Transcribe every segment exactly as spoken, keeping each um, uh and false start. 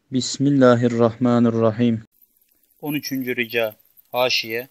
Bismillahirrahmanirrahim. on üçüncü. Rica Haşiye.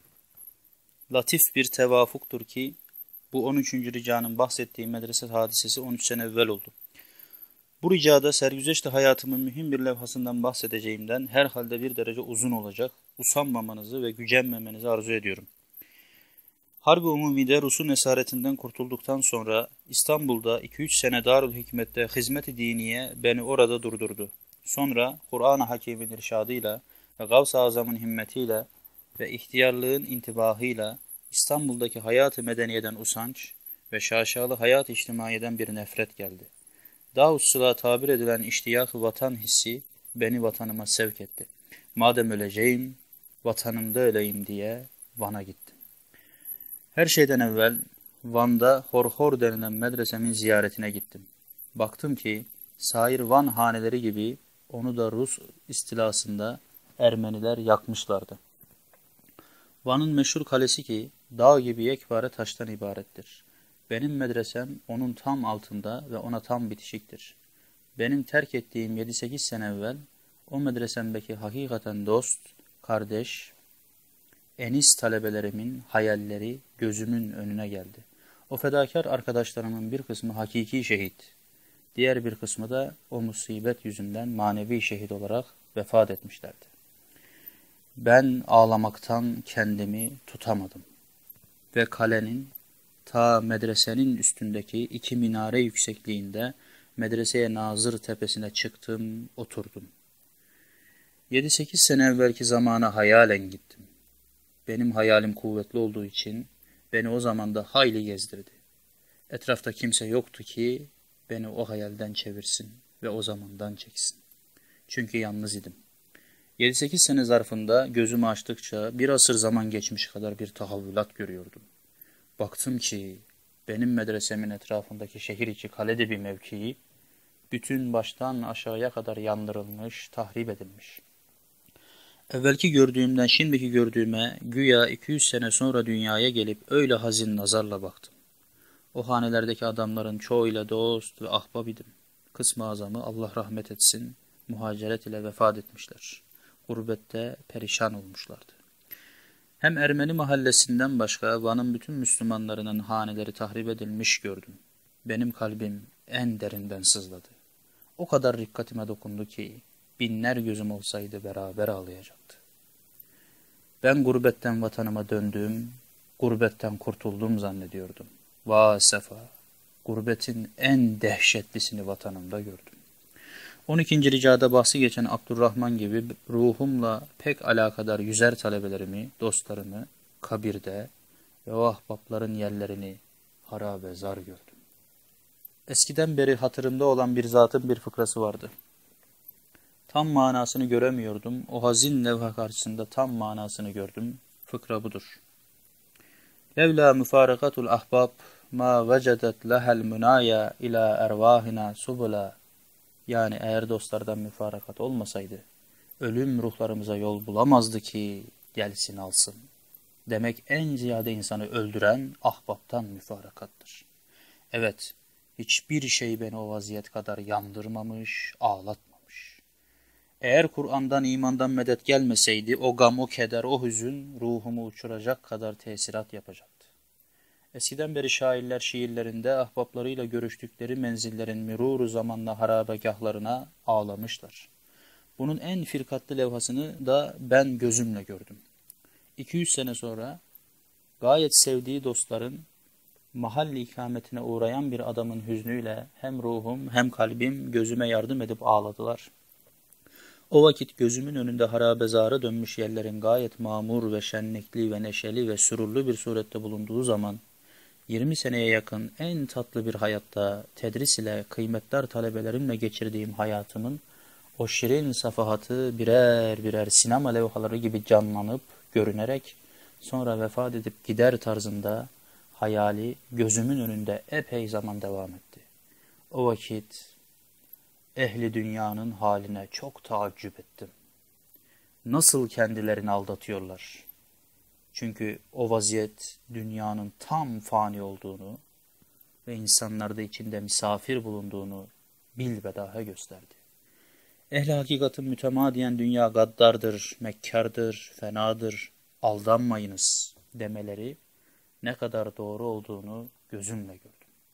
Latif bir tevafuktur ki bu on üçüncü ricanın bahsettiği medrese hadisesi on üç sene evvel oldu. Bu ricada sergüzeşte hayatımın mühim bir levhasından bahsedeceğimden herhalde bir derece uzun olacak, usanmamanızı ve gücenmemenizi arzu ediyorum. Harbi Umumi'de Rus'un esaretinden kurtulduktan sonra İstanbul'da iki üç sene Darülhikmet'te hizmet-i diniye beni orada durdurdu. Sonra Kur'an-ı Hakîm'in irşadıyla ve Gavs-ı Azam'ın himmetiyle ve ihtiyarlığın intibahıyla İstanbul'daki hayat-ı medeniyeden usanç ve şaşalı hayat-ı içtimaiyeden bir nefret geldi. Daha tabir edilen iştiyak-ı vatan hissi beni vatanıma sevk etti. Madem öleceğim, vatanımda öleyim diye Van'a gittim. Her şeyden evvel Van'da Horhor denilen medresemin ziyaretine gittim. Baktım ki sair Van haneleri gibi onu da Rus istilasında Ermeniler yakmışlardı. Van'ın meşhur kalesi ki dağ gibi yekpare taştan ibarettir. Benim medresem onun tam altında ve ona tam bitişiktir. Benim terk ettiğim yedi sekiz sene evvel o medresemdeki hakikaten dost, kardeş, enis talebelerimin hayalleri gözümün önüne geldi. O fedakar arkadaşlarımın bir kısmı hakiki şehit, diğer bir kısmı da o musibet yüzünden manevi şehit olarak vefat etmişlerdi. Ben ağlamaktan kendimi tutamadım ve kalenin ta medresenin üstündeki iki minare yüksekliğinde medreseye nazır tepesine çıktım, oturdum. Yedi sekiz sene evvelki zamana hayalen gittim. Benim hayalim kuvvetli olduğu için beni o zaman da hayli gezdirdi. Etrafta kimse yoktu ki beni o hayalden çevirsin ve o zamandan çeksin. Çünkü yalnız idim. yedi sekiz sene zarfında gözümü açtıkça bir asır zaman geçmiş kadar bir tahavvülat görüyordum. Baktım ki benim medresemin etrafındaki şehir içi kalede bir mevkii bütün baştan aşağıya kadar yandırılmış, tahrip edilmiş. Evvelki gördüğümden şimdiki gördüğüme güya iki yüz sene sonra dünyaya gelip öyle hazin nazarla baktım. O hanelerdeki adamların çoğuyla dost ve ahbab idim. Kısmı azamı Allah rahmet etsin, muhaceret ile vefat etmişler. Gurbette perişan olmuşlardı. Hem Ermeni mahallesinden başka Van'ın bütün Müslümanlarının haneleri tahrip edilmiş gördüm. Benim kalbim en derinden sızladı. O kadar dikkatime dokundu ki binler gözüm olsaydı beraber ağlayacaktı. Ben gurbetten vatanıma döndüm, gurbetten kurtuldum zannediyordum. Vah sefa, gurbetin en dehşetlisini vatanımda gördüm. on ikinci ricada bahsi geçen Abdurrahman gibi ruhumla pek alakadar yüzer talebelerimi, dostlarımı kabirde ve o ahbapların yerlerini harabe zar gördüm. Eskiden beri hatırımda olan bir zatın bir fıkrası vardı. Tam manasını göremiyordum. O hazin levha karşısında tam manasını gördüm. Fıkra budur. Levla müfarakatul ahbab ma vecedet lehel münaya ila ervahina subula. Yani eğer dostlardan müfarakat olmasaydı, ölüm ruhlarımıza yol bulamazdı ki gelsin alsın. Demek en ziyade insanı öldüren ahbaptan müfarakattır. Evet, hiçbir şey beni o vaziyet kadar yandırmamış, ağlatmamış. Eğer Kur'an'dan, imandan medet gelmeseydi, o gam, o keder, o hüzün ruhumu uçuracak kadar tesirat yapacaktı. Eskiden beri şairler şiirlerinde ahbaplarıyla görüştükleri menzillerin mürûr-u zamanla harabegahlarına ağlamışlar. Bunun en firkatlı levhasını da ben gözümle gördüm. iki yüz sene sonra gayet sevdiği dostların mahalli ikametine uğrayan bir adamın hüznüyle hem ruhum hem kalbim gözüme yardım edip ağladılar. O vakit gözümün önünde harabezara dönmüş yerlerin gayet mamur ve şenlikli ve neşeli ve sürurlu bir surette bulunduğu zaman yirmi seneye yakın en tatlı bir hayatta tedris ile kıymetdar talebelerimle geçirdiğim hayatımın o şirin safahatı birer birer sinema levhaları gibi canlanıp görünerek sonra vefat edip gider tarzında hayali gözümün önünde epey zaman devam etti. O vakit ehli dünyanın haline çok taaccüp ettim. Nasıl kendilerini aldatıyorlar? Çünkü o vaziyet dünyanın tam fani olduğunu ve insanlarda içinde misafir bulunduğunu bilbedahe gösterdi. Ehl-i hakikatin mütemadiyen dünya gaddardır, mekkardır, fenadır, aldanmayınız demeleri ne kadar doğru olduğunu gözümle gördüm.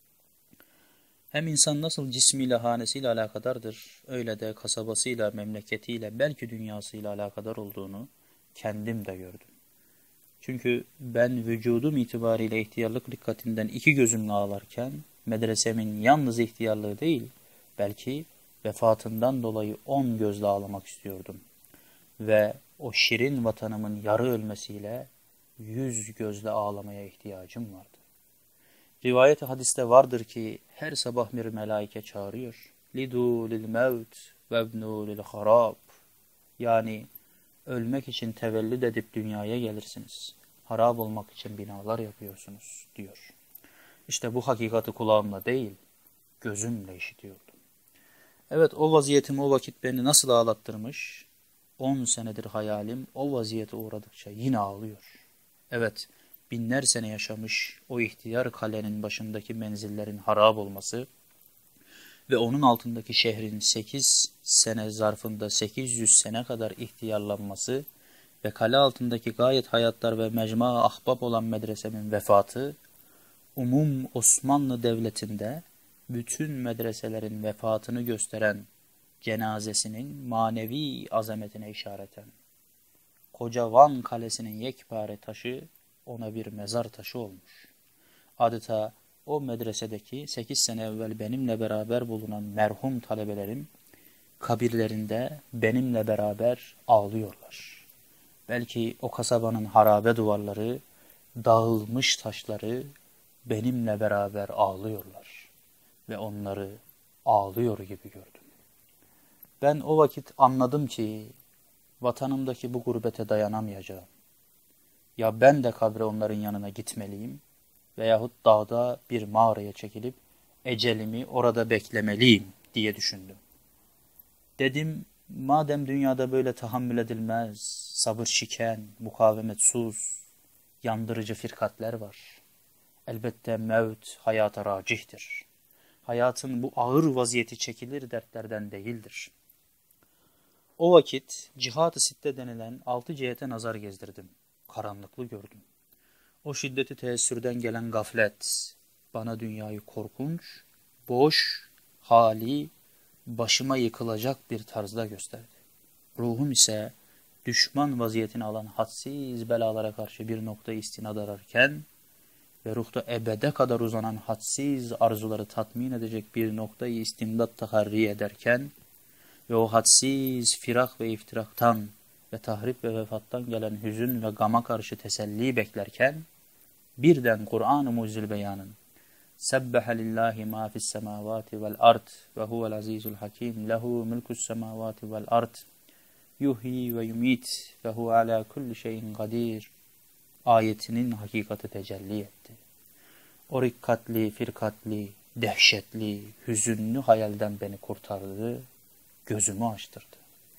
Hem insan nasıl cismiyle, hanesiyle alakadardır, öyle de kasabasıyla, memleketiyle, belki dünyasıyla alakadar olduğunu kendim de gördüm. Çünkü ben vücudum itibariyle ihtiyarlık dikkatinden iki gözümle ağlarken, medresemin yalnız ihtiyarlığı değil, belki vefatından dolayı on gözle ağlamak istiyordum. Ve o şirin vatanımın yarı ölmesiyle yüz gözle ağlamaya ihtiyacım vardı. Rivayet-i hadiste vardır ki her sabah bir melaike çağırıyor. Lidu lil mevt ve ibnu lil harab. Yani ölmek için tevellüd edip dünyaya gelirsiniz. Harap olmak için binalar yapıyorsunuz diyor. İşte bu hakikati kulağımla değil, gözümle işitiyordum. Evet, o vaziyetim o vakit beni nasıl ağlattırmış? On senedir hayalim o vaziyete uğradıkça yine ağlıyor. Evet, binler sene yaşamış o ihtiyar kalenin başındaki menzillerin harap olması ve onun altındaki şehrin sekiz sene zarfında sekiz yüz sene kadar ihtiyarlanması ve kale altındaki gayet hayatlar ve mecma ahbap olan medresemin vefatı, umum Osmanlı Devleti'nde bütün medreselerin vefatını gösteren cenazesinin manevi azametine işareten, koca Van Kalesi'nin yekpare taşı ona bir mezar taşı olmuş. Adeta o medresedeki sekiz sene evvel benimle beraber bulunan merhum talebelerim kabirlerinde benimle beraber ağlıyorlar. Belki o kasabanın harabe duvarları, dağılmış taşları benimle beraber ağlıyorlar ve onları ağlıyor gibi gördüm. Ben o vakit anladım ki vatanımdaki bu gurbete dayanamayacağım. Ya ben de kabre onların yanına gitmeliyim veyahut dağda bir mağaraya çekilip ecelimi orada beklemeliyim diye düşündüm. Dedim, madem dünyada böyle tahammül edilmez, sabır şiken, mukavemetsuz, yandırıcı firkatler var. Elbette mevt hayata racihtir. Hayatın bu ağır vaziyeti çekilir dertlerden değildir. O vakit cihat-ı sitte denilen altı cihete nazar gezdirdim. Karanlıklı gördüm. O şiddeti teessürden gelen gaflet bana dünyayı korkunç, boş, hali, başıma yıkılacak bir tarzda gösterdi. Ruhum ise düşman vaziyetini alan hadsiz belalara karşı bir nokta istinad ararken ve ruhta ebede kadar uzanan hadsiz arzuları tatmin edecek bir noktayı istimdat taharri ederken ve o hadsiz firak ve iftiraktan ve tahrip ve vefattan gelen hüzün ve gama karşı teselli beklerken birden Kur'an-ı Mucizül Beyan'ın Sebbehe lillahi ma fis semavati vel ard ve huvel azizul hakim lehu mulkus semavati vel ard yuhyi ve yumit ve hu ala kulli şeyin kadir ayetinin hakikati tecelli etti. O rikkatli, firkatli, dehşetli, hüzünlü hayalden beni kurtardı, gözümü açtırdı.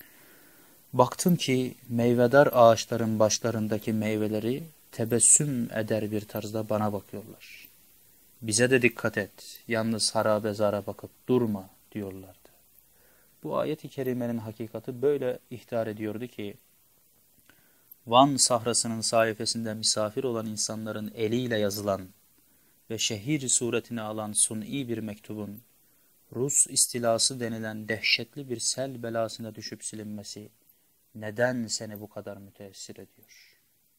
Baktım ki meyvedar ağaçların başlarındaki meyveleri tebessüm eder bir tarzda bana bakıyorlar. Bize de dikkat et, yalnız harabe zara bakıp durma diyorlardı. Bu ayet-i kerimenin hakikati böyle ihtar ediyordu ki, Van sahrasının sayfasında misafir olan insanların eliyle yazılan ve şehir suretini alan suni bir mektubun, Rus istilası denilen dehşetli bir sel belasına düşüp silinmesi, neden seni bu kadar müteessir ediyor?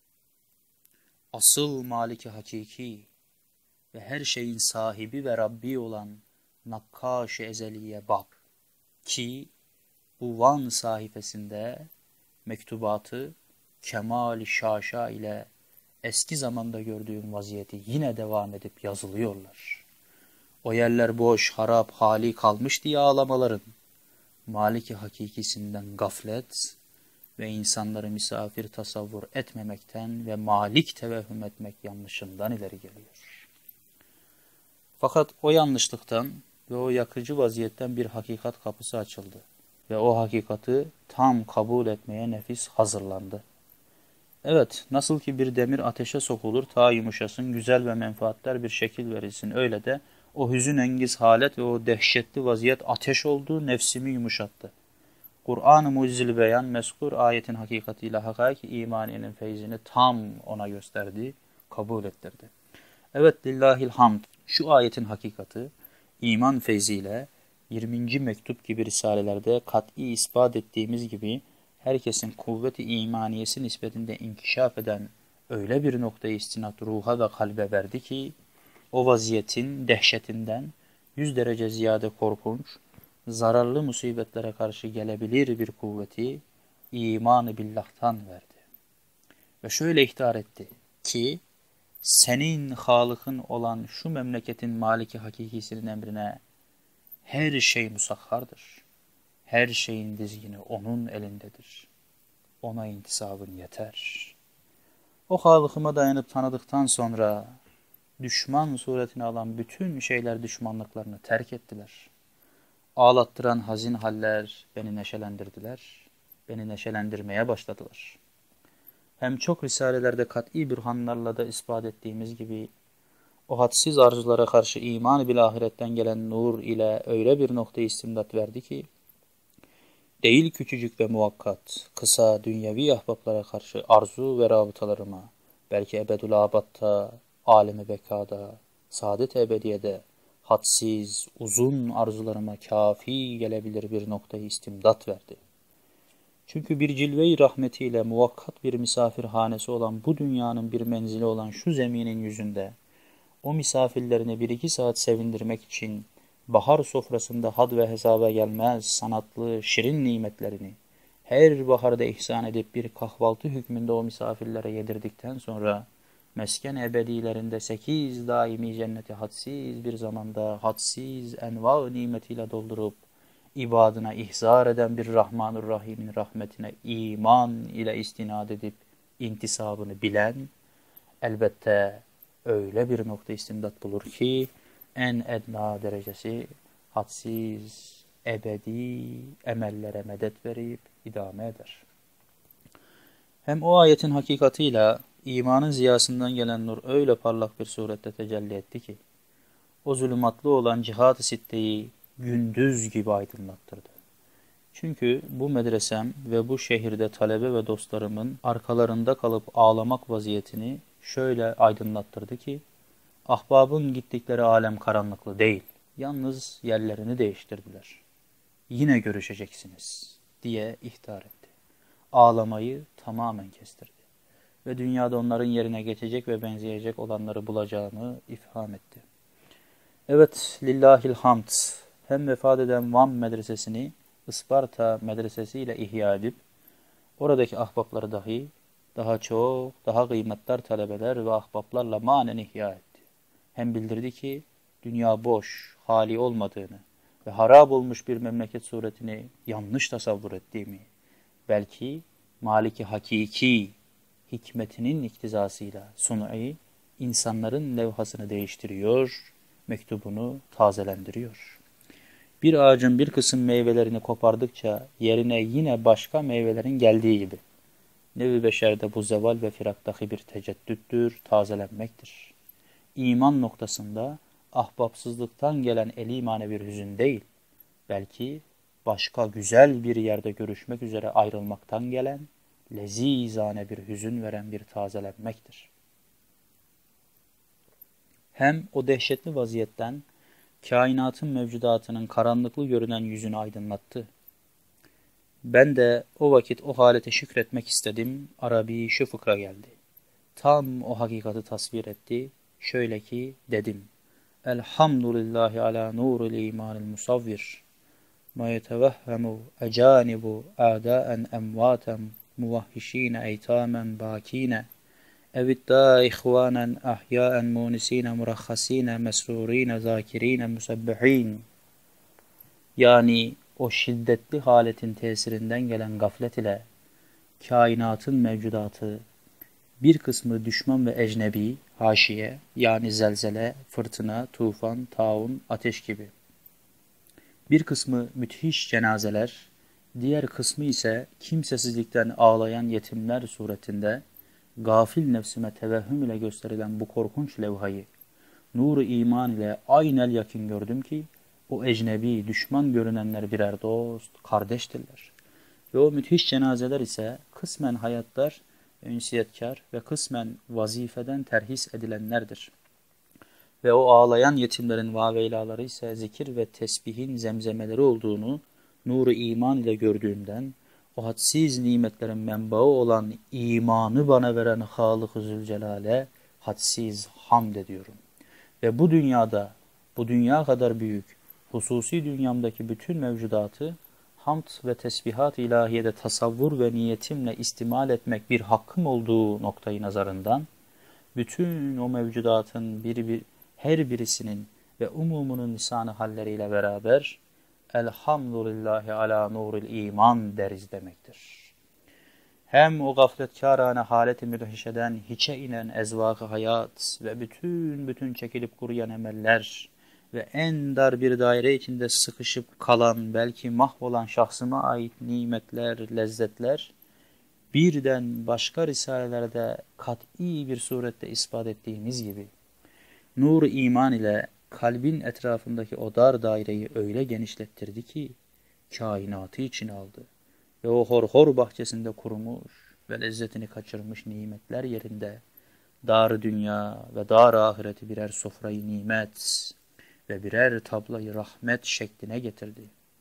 Asıl maliki hakiki ve her şeyin sahibi ve Rabbi olan Nakkaş-ı Ezeli'ye bak ki bu Van sayfasında mektubatı kemal-i şaşa ile eski zamanda gördüğüm vaziyeti yine devam edip yazılıyorlar. O yerler boş, harap, hali kalmış diye ağlamaların, maliki hakikisinden gaflet ve insanları misafir tasavvur etmemekten ve malik tevehhüm etmek yanlışından ileri geliyor. Fakat o yanlışlıktan ve o yakıcı vaziyetten bir hakikat kapısı açıldı ve o hakikati tam kabul etmeye nefis hazırlandı. Evet, nasıl ki bir demir ateşe sokulur, ta yumuşasın, güzel ve menfaatler bir şekil verilsin, öyle de o hüzün engiz halet ve o dehşetli vaziyet ateş oldu, nefsimi yumuşattı. Kur'an-ı Mucizül Beyan mezkur ayetin hakikatiyle hakaiki imaniyenin feyzini tam ona gösterdi, kabul ettirdi. Evet, lillahil hamd. Şu ayetin hakikati iman feyziyle yirminci mektup gibi risalelerde kat'i ispat ettiğimiz gibi herkesin kuvvet-i imaniyesi nispetinde inkişaf eden öyle bir noktayı istinat ruha ve kalbe verdi ki o vaziyetin dehşetinden yüz derece ziyade korkunç, zararlı musibetlere karşı gelebilir bir kuvveti iman-ı billah'tan verdi. Ve şöyle ihtar etti ki senin Halık'ın olan şu memleketin maliki hakikisinin emrine her şey musahhardır. Her şeyin dizgini onun elindedir. Ona intisabın yeter. O Halık'ıma dayanıp tanıdıktan sonra düşman suretini alan bütün şeyler düşmanlıklarını terk ettiler. Ağlattıran hazin haller beni neşelendirdiler. Beni neşelendirmeye başladılar. Hem çok risalelerde kat'i bürhanlarla da ispat ettiğimiz gibi o hadsiz arzulara karşı iman-ı bil ahiretten gelen nur ile öyle bir noktaya istimdat verdi ki değil küçücük ve muvakkat, kısa dünyevi ahbaplara karşı arzu ve rabıtalarıma, belki ebedül abatta, alem-i bekada, saadet ebediyede, hadsiz, uzun arzularıma kafi gelebilir bir noktayı istimdat verdi. Çünkü bir cilve-i rahmetiyle muvakkat bir misafirhanesi olan bu dünyanın bir menzili olan şu zeminin yüzünde, o misafirlerini bir iki saat sevindirmek için bahar sofrasında had ve hesaba gelmez sanatlı, şirin nimetlerini her baharda ihsan edip bir kahvaltı hükmünde o misafirlere yedirdikten sonra mesken ebedilerinde sekiz daimi cenneti hadsiz bir zamanda hadsiz enva nimetiyle doldurup ibadına ihzar eden bir Rahmanur Rahim'in rahmetine iman ile istinad edip intisabını bilen elbette öyle bir nokta istimdat bulur ki en edna derecesi hadsiz, ebedi emellere medet verip idame eder. Hem o ayetin hakikatiyle imanın ziyasından gelen nur öyle parlak bir surette tecelli etti ki o zulümatlı olan cihat-ı sitteyi gündüz gibi aydınlattırdı. Çünkü bu medresem ve bu şehirde talebe ve dostlarımın arkalarında kalıp ağlamak vaziyetini şöyle aydınlattırdı ki ahbabın gittikleri alem karanlıklı değil, yalnız yerlerini değiştirdiler. Yine görüşeceksiniz diye ihtar etti. Ağlamayı tamamen kestirdi ve dünyada onların yerine geçecek ve benzeyecek olanları bulacağını ifham etti. Evet, lillahil hamd. Hem vefat eden Van medresesini Isparta medresesiyle ihya edip oradaki ahbapları dahi daha çok, daha kıymetli talebeler ve ahbaplarla manen ihya etti. Hem bildirdi ki dünya boş, hali olmadığını ve harap olmuş bir memleket suretini yanlış tasavvur ettiğimi, belki maliki hakiki hikmetinin iktizasıyla sun'i insanların levhasını değiştiriyor, mektubunu tazelendiriyor. Bir ağacın bir kısım meyvelerini kopardıkça yerine yine başka meyvelerin geldiği gibi nevi beşerde bu zeval ve firaktaki bir teceddüttür, tazelenmektir. İman noktasında ahbapsızlıktan gelen elimane bir hüzün değil, belki başka güzel bir yerde görüşmek üzere ayrılmaktan gelen lezizane bir hüzün veren bir tazelenmektir. Hem o dehşetli vaziyetten kainatın mevcudatının karanlıklı görünen yüzünü aydınlattı. Ben de o vakit o halete şükretmek istedim, Arabi şu fıkra geldi. Tam o hakikati tasvir etti, şöyle ki dedim. Elhamdülillahi ala nurul imanil musavvir. Ma yetevehhemu ecanibu a'daen emvaten muvahhişine eytamen bakine. Eviddâ ihvânen ahyâen munisîne murakhasîne mesrûrîne zâkirîne musebbihîn. Yani o şiddetli haletin tesirinden gelen gaflet ile kainatın mevcudatı bir kısmı düşman ve ecnebi, haşiye yani zelzele, fırtına, tufan, taun, ateş gibi. Bir kısmı müthiş cenazeler, diğer kısmı ise kimsesizlikten ağlayan yetimler suretinde gafil nefsime tevehhüm ile gösterilen bu korkunç levhayı nur-u iman ile aynel yakın gördüm ki o ecnebi, düşman görünenler birer dost, kardeştirler. Ve o müthiş cenazeler ise kısmen hayatlar, ünsiyetkar ve kısmen vazifeden terhis edilenlerdir. Ve o ağlayan yetimlerin vaveylaları ise zikir ve tesbihin zemzemeleri olduğunu nuru iman ile gördüğümden, o hadsiz nimetlerin menbaı olan imanı bana veren Halık-ı Zülcelal'e hadsiz hamd ediyorum. Ve bu dünyada, bu dünya kadar büyük, hususi dünyamdaki bütün mevcudatı, hamd ve tesbihat ilahiyede tasavvur ve niyetimle istimal etmek bir hakkım olduğu noktayı nazarından, bütün o mevcudatın bir bir, her birisinin ve umumunun lisanı halleriyle beraber, Elhamdülillahi ala nuril iman deriz demektir. Hem o gafletkârâne haleti müdhişeden hiçe inen ezvâk-ı hayat ve bütün bütün çekilip kuruyan emeller ve en dar bir daire içinde sıkışıp kalan, belki mahvolan şahsıma ait nimetler, lezzetler, birden başka risalelerde kat'i bir surette ispat ettiğimiz gibi, nur-u iman ile kalbin etrafındaki o dar daireyi öyle genişlettirdi ki, kainatı içine aldı. Ve o hor hor bahçesinde kurumuş ve lezzetini kaçırmış nimetler yerinde, dar dünya ve dar ahireti birer sofrayı nimet ve birer tablayı rahmet şekline getirdi.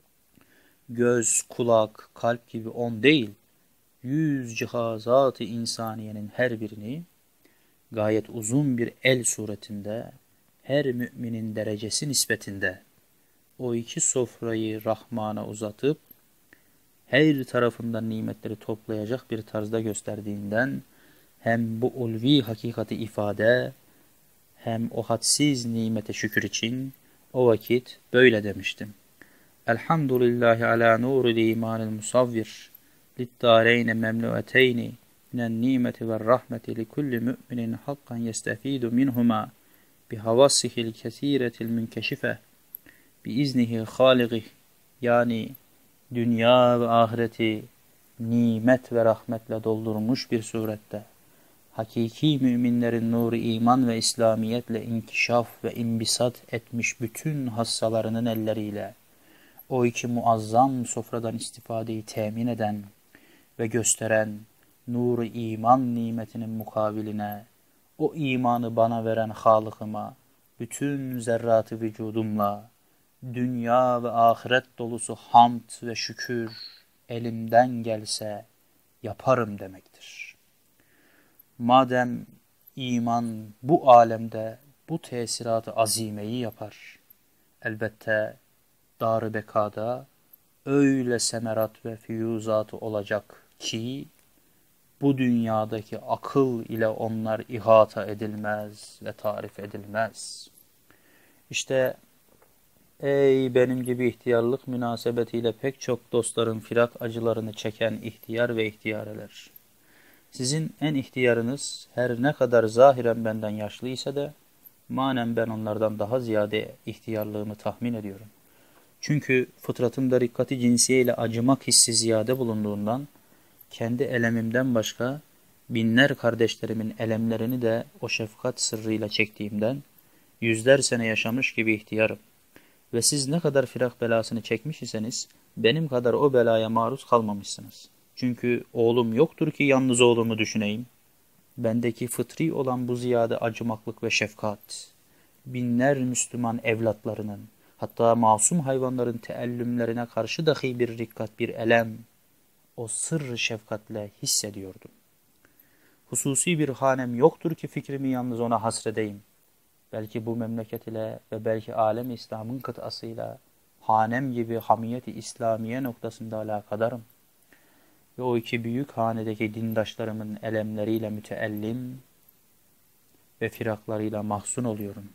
Göz, kulak, kalp gibi on değil, yüz cihazat-ı insaniyenin her birini, gayet uzun bir el suretinde, her müminin derecesi nispetinde, o iki sofrayı Rahman'a uzatıp, her tarafından nimetleri toplayacak bir tarzda gösterdiğinden, hem bu ulvi hakikati ifade, hem o hadsiz nimete şükür için, o vakit böyle demiştim. Elhamdülillahi ala nuril imanil musavvir, littâreyne memlueteyni, minen nimeti ve rahmeti li kulli müminin hakkan yestefidu minhuma, bihavassihil kesiretil münkeşife, biiznihi haligih, yani dünya ve ahireti nimet ve rahmetle doldurmuş bir surette, hakiki müminlerin nuru iman ve İslamiyetle inkişaf ve imbisat etmiş bütün hassalarının elleriyle, o iki muazzam sofradan istifadeyi temin eden ve gösteren nur-u iman nimetinin mukabiline, o imanı bana veren Halık'ıma, bütün zerratı vücudumla, dünya ve ahiret dolusu hamd ve şükür elimden gelse yaparım demektir. Madem iman bu alemde bu tesiratı azimeyi yapar, elbette dar-ı bekada öyle semerat ve füyuzatı olacak ki, bu dünyadaki akıl ile onlar ihata edilmez ve tarif edilmez. İşte ey benim gibi ihtiyarlık münasebetiyle pek çok dostların firak acılarını çeken ihtiyar ve ihtiyareler. Sizin en ihtiyarınız her ne kadar zahiren benden yaşlı ise de, manen ben onlardan daha ziyade ihtiyarlığımı tahmin ediyorum. Çünkü fıtratımda rikkati cinsiye ile acımak hissi ziyade bulunduğundan, kendi elemimden başka binler kardeşlerimin elemlerini de o şefkat sırrıyla çektiğimden, yüzler sene yaşamış gibi ihtiyarım. Ve siz ne kadar firak belasını çekmiş iseniz, benim kadar o belaya maruz kalmamışsınız. Çünkü oğlum yoktur ki yalnız oğlumu düşüneyim. Bendeki fıtri olan bu ziyade acımaklık ve şefkat, binler Müslüman evlatlarının, hatta masum hayvanların teellümlerine karşı dahi bir rikkat, bir elem, o sırrı şefkatle hissediyordum. Hususi bir hanem yoktur ki fikrimi yalnız ona hasredeyim. Belki bu memleket ile ve belki alem İslam'ın kıtasıyla hanem gibi hamiyeti İslamiye noktasında alakadarım. Ve o iki büyük hanedeki dindaşlarımın elemleriyle müteellim ve firaklarıyla mahzun oluyorum.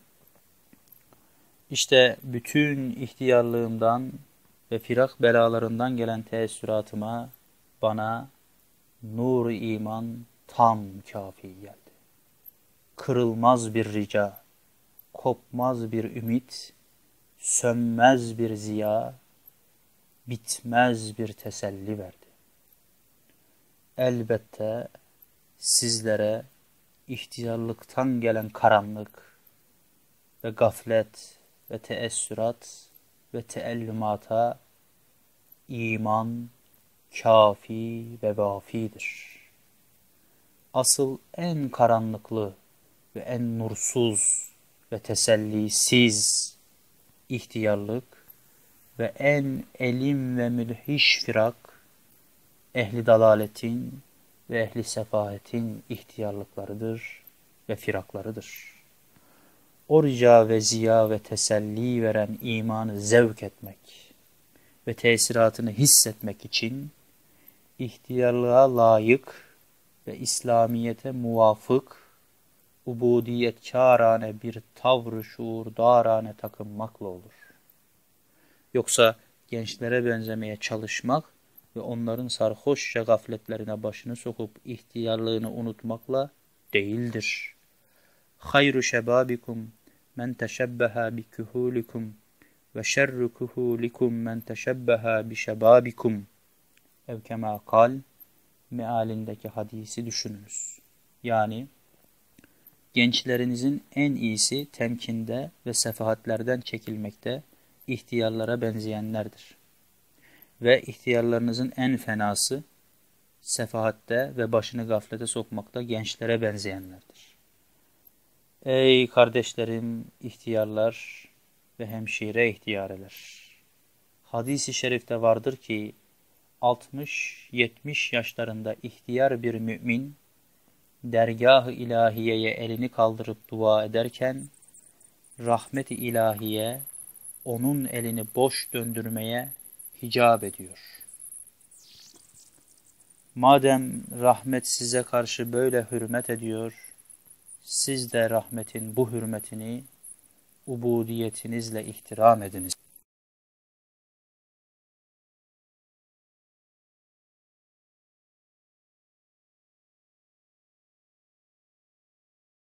İşte bütün ihtiyarlığımdan ve firak belalarından gelen teessüratıma bana nur-u iman tam kafi geldi. Kırılmaz bir rica, kopmaz bir ümit, sönmez bir ziya, bitmez bir teselli verdi. Elbette sizlere ihtiyarlıktan gelen karanlık ve gaflet ve teessürat ve teellümata iman kafi ve vafidir. Asıl en karanlıklı ve en nursuz ve tesellisiz ihtiyarlık ve en elim ve mülhiş firak, ehli dalaletin ve ehli sefahetin ihtiyarlıklarıdır ve firaklarıdır. O rica ve ziya ve teselli veren imanı zevk etmek ve tesiratını hissetmek için ihtiyarlığa layık ve İslamiyete muvafık, ubudiyetkârane bir tavrı şuurdarane takınmakla olur. Yoksa gençlere benzemeye çalışmak ve onların sarhoşça gafletlerine başını sokup ihtiyarlığını unutmakla değildir. Hayru şebabikum men teşebbeha bi kuhulikum ve şerru kuhulikum men teşebbeha bi şebabikum. Ev kema kal, mealindeki hadisi düşününüz. Yani gençlerinizin en iyisi temkinde ve sefahatlerden çekilmekte ihtiyarlara benzeyenlerdir. Ve ihtiyarlarınızın en fenası sefahatte ve başını gaflete sokmakta gençlere benzeyenlerdir. Ey kardeşlerim, ihtiyarlar ve hemşire ihtiyareler! Hadis-i şerifte vardır ki altmış yetmiş yaşlarında ihtiyar bir mümin dergâh-ı ilahiyeye elini kaldırıp dua ederken rahmet-i ilahiye onun elini boş döndürmeye hicap ediyor. Madem rahmet size karşı böyle hürmet ediyor, siz de rahmetin bu hürmetini ubudiyetinizle ihtiram ediniz.